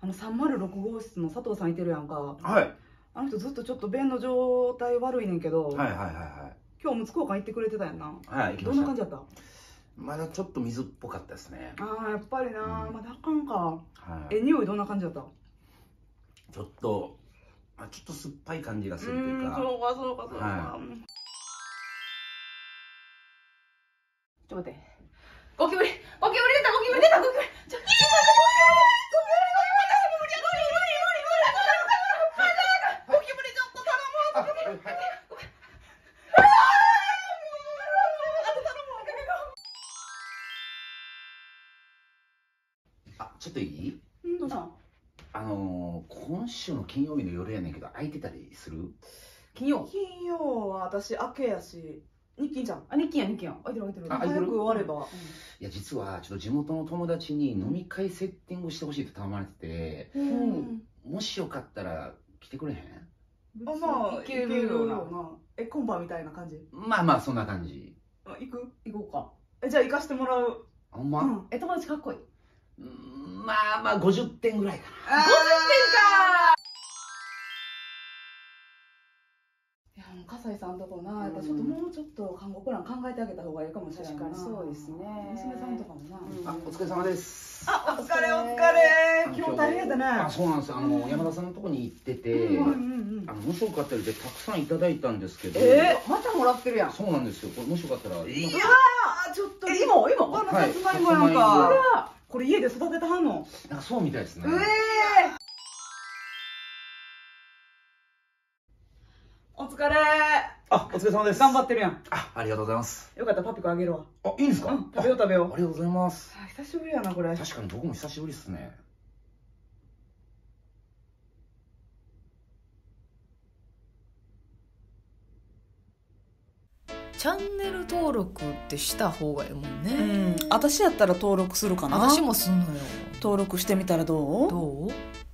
306号室の佐藤さんいてるやんか。 はい。 あの人ずっとちょっと便の状態悪いねんけど、 はいはいはいはい。 今日おむつ交換行ってくれてたやんな。 はい、行きました。 どんな感じだった？ まだちょっと水っぽかったですね。 ああ、やっぱりな、まだあかんか。 はい。 匂いどんな感じだった？ ちょっと酸っぱい感じがするというか。 そうかそうかそうか。 はい、 ちょっと待って。ゴキブリ出た、ゴキブリ出た、ゴキブリ。ちょっと待って、ゴキブリちょっと頼む。 ちょっといい？ どうした？ 今週の金曜日の夜やねんけど、空いてたりする？ 金曜は私明けやし、日勤じゃん。日勤や。空いてる。早く終われば。 いや、実はちょっと地元の友達に飲み会セッティングしてほしいって頼まれてて、もしよかったら来てくれへん？ まあいけるよな。今晩みたいな感じ？ まあそんな感じ。 行こうか。じゃあ行かしてもらう。 ほんま？ 友達かっこいい？ まあ50点ぐらいかな。 50点か。いや、笠井さんとこな、やっぱちょっともうちょっと看護プラン考えてあげた方がいいかもしれないな。 確かにそうですね。 娘さんとかもな。 お疲れ様です。 お疲れ。今日大変だね。 そうなんですよ。山田さんのとこに行ってて、もしよかったらでたくさんいただいたんですけど。 またもらってるやん。 そうなんですよ。これもしよかったら。いやちょっと今このさつまいもやんか。これ家で育てたはんの？ そうみたいですね。 お疲れ。 お疲れ様です。 頑張ってるやん。 ありがとうございます。 よかったらパピコあげるわ。 いいんですか？ 食べよう。ありがとうございます。 久しぶりやなこれ。 確かに僕も久しぶりっすね。 チャンネル登録ってした方がいいもんね。 私やったら登録するかな。 私もすんのよ。 登録してみたらどう？ どう？